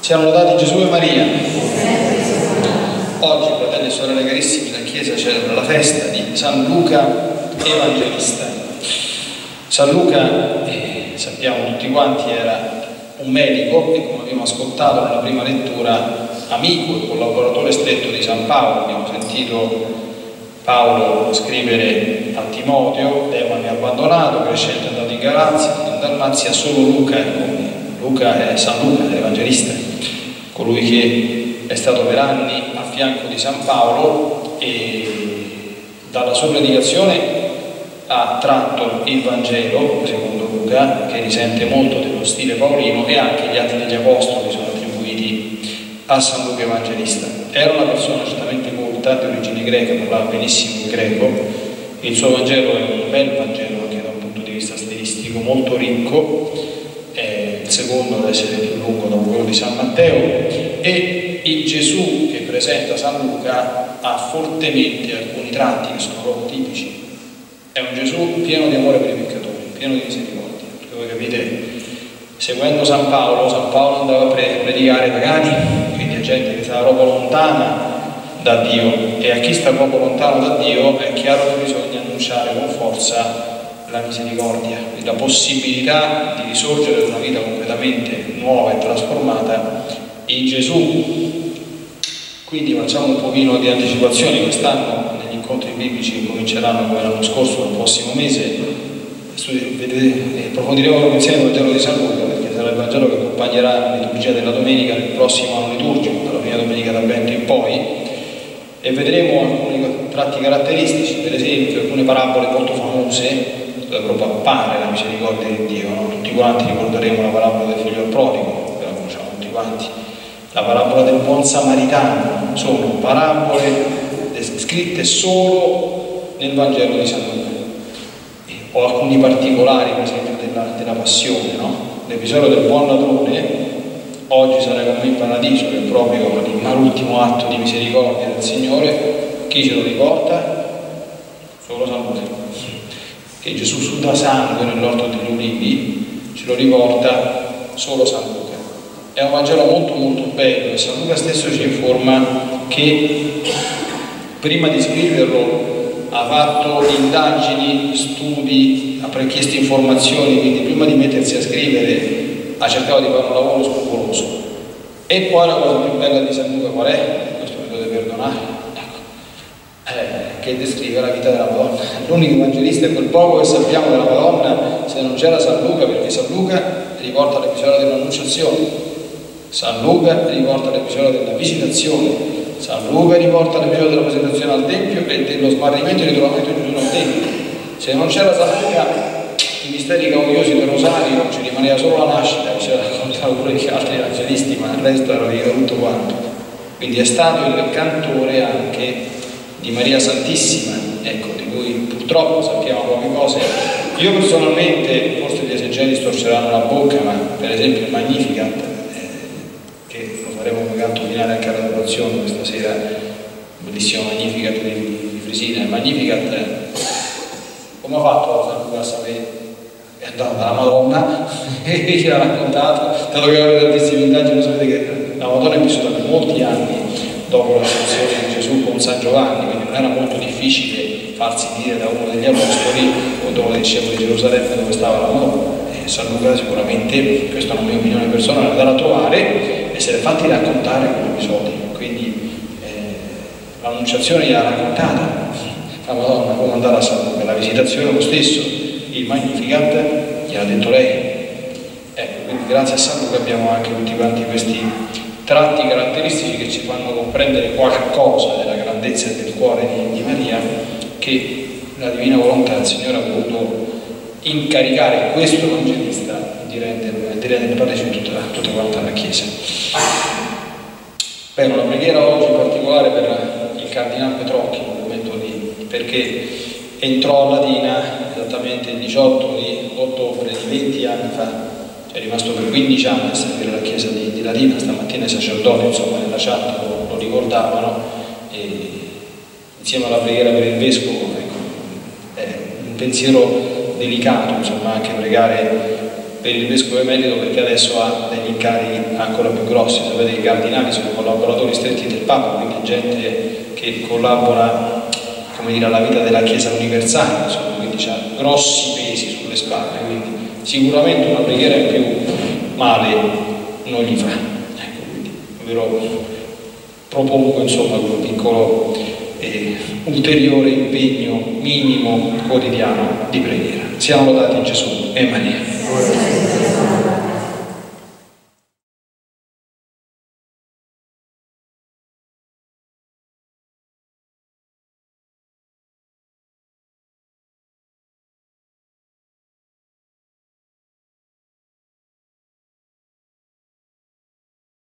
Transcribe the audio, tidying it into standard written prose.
Siamo lodati Gesù e Maria. Oggi, fratelli e sorelle carissimi, la Chiesa celebra la festa di San Luca Evangelista. San Luca, sappiamo tutti quanti, era un medico e, come abbiamo ascoltato nella prima lettura, amico e collaboratore stretto di San Paolo. Abbiamo sentito Paolo scrivere a Timoteo: Dema mi ha abbandonato, crescente è andato in Galazia, in Dalmazia, solo Luca è con me. Luca è San Luca, l'Evangelista, colui che è stato per anni a fianco di San Paolo e dalla sua predicazione ha tratto il Vangelo, secondo Luca, che risente molto dello stile paolino, e anche gli Atti degli Apostoli sono attribuiti a San Luca Evangelista. Era una persona certamente colta, di origine greca, parlava benissimo il greco. Il suo Vangelo è un bel Vangelo anche da un punto di vista stilistico, molto ricco. Il secondo deve essere più lungo dopo quello di San Matteo, e il Gesù che presenta San Luca ha fortemente alcuni tratti che sono proprio tipici. È un Gesù pieno di amore per i peccatori, pieno di misericordia, perché voi capite, seguendo San Paolo andava a predicare ai pagani, quindi a gente che stava proprio lontana da Dio, e a chi sta proprio lontano da Dio è chiaro che bisogna annunciare con forza la misericordia, la possibilità di risorgere da una vita completamente nuova e trasformata in Gesù. Quindi facciamo un pochino di anticipazione. Quest'anno negli incontri biblici che cominceranno come l'anno scorso, il prossimo mese, approfondiremo insieme il Vangelo di San Luca, perché sarà il Vangelo che accompagnerà la liturgia della domenica nel prossimo anno liturgico, dalla prima domenica d'Avvento in poi, e vedremo alcuni tratti caratteristici, per esempio alcune parabole molto famose dove proprio appare la misericordia di Dio, no? Tutti quanti ricorderemo la parabola del figlio al prodigo, che la conosciamo tutti quanti, la parabola del buon samaritano. Sono parabole scritte solo nel Vangelo di San Luca, o alcuni particolari, per esempio della passione, no? L'episodio del buon ladrone, oggi sarà con me in paradiso, che è proprio l'ultimo atto di misericordia del Signore. Chi ce lo riporta? Solo San Luca, che Gesù suda sangue nell'orto degli ulivi, ce lo riporta solo San Luca. È un Vangelo molto molto bello, e San Luca stesso ci informa che prima di scriverlo ha fatto indagini, studi, ha chiesto informazioni, quindi prima di mettersi a scrivere ha cercato di fare un lavoro scrupoloso. E poi la cosa più bella di San Luca qual è? Questo mi dovete perdonare, che descrive la vita della Madonna. L'unico evangelista è quel poco che sappiamo della Madonna, se non c'era San Luca, perché San Luca riporta l'episodio dell'Annunciazione, San Luca riporta l'episodio della Visitazione, San Luca riporta l'episodio della presentazione al Tempio e dello smarrimento e ritrovamento di Gesù nel Tempio. Se non c'era San Luca, i misteri gaudiosi del Rosario ci rimaneva solo la nascita, che c'era raccontato pure gli altri evangelisti, ma il resto era finito tutto quanto. Quindi è stato il cantore anche di Maria Santissima, ecco, di cui purtroppo sappiamo poche cose. Io personalmente, forse gli esegeti storceranno la bocca, ma per esempio il Magnificat, che lo faremo come canto finale anche alla devozione questa sera, bellissimo Magnificat di Frisina. Il Magnificat, come ha fatto San Luca a sapere? È andato dalla Madonna e ce l'ha raccontato, dato che aveva tantissime indagini. Sapete che la Madonna è vissuta per molti anni dopo l'ascensione di Gesù con San Giovanni, quindi non era molto difficile farsi dire da uno degli apostoli o da uno dei discepoli di Gerusalemme dove stava la Madonna. E San Luca sicuramente, questa è una mia opinione personale, andare a trovare e se l'è fatti raccontare quell'episodio. Quindi l'Annunciazione gli ha raccontata la Madonna come andare a San Luca, la Visitazione lo stesso, il Magnificat gliel'ha detto lei. Ecco, quindi grazie a San Luca abbiamo anche tutti quanti questi tratti caratteristici che ci fanno comprendere qualcosa della grandezza del cuore di Maria, che la divina volontà del Signore ha voluto incaricare questo evangelista di rendere partecipe tutta quanta la Chiesa. Bene, una preghiera oggi in particolare per il Cardinale Petrocchi, perché entrò a Latina esattamente il 18 di ottobre di 20 anni fa. È rimasto per 15 anni a servire la Chiesa di Latina. Stamattina i sacerdoti, insomma, nella chat lo ricordavano, e insieme alla preghiera per il Vescovo, ecco, è un pensiero delicato, insomma, anche pregare per il vescovo emerito, perché adesso ha degli incarichi ancora più grossi. Sapete che i cardinali sono collaboratori stretti del Papa, quindi gente che collabora, come dire, alla vita della Chiesa universale, insomma, quindi ha grossi pesi sulle spalle, quindi sicuramente una preghiera in più male non gli fa. Ecco, quindi ve lo propongo, insomma, con un piccolo ulteriore impegno minimo quotidiano di preghiera. Siamo lodati Gesù e Maria.